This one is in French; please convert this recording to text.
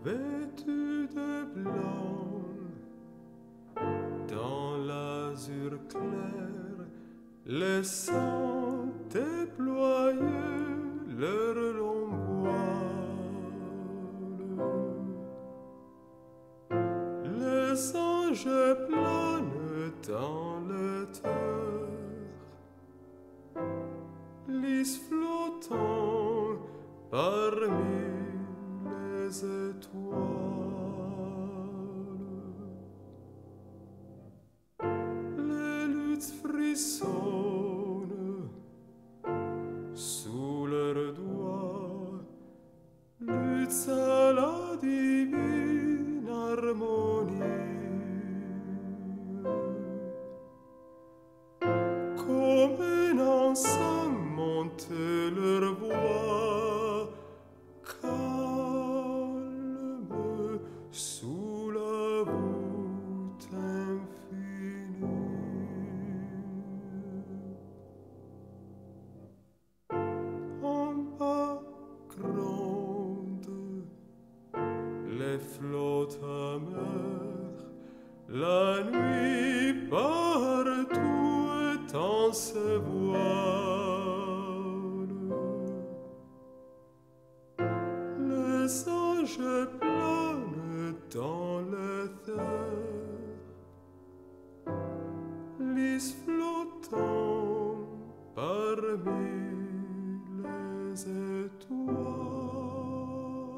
vêtu de blanc, dans l'azur clair, laissant déployer leur long voile. Les anges planent dans le terre, lys flottant parmi les étoiles. Les luttes frissonnent sous leurs doigts, luttes à la divine harmonie. Comme un encens monte leur voix, calme sous la voûte infinie. En bas grondent les flottes amères, la nuit partout étend ses voiles. Les anges planent dans l'éther, lys flottant parmi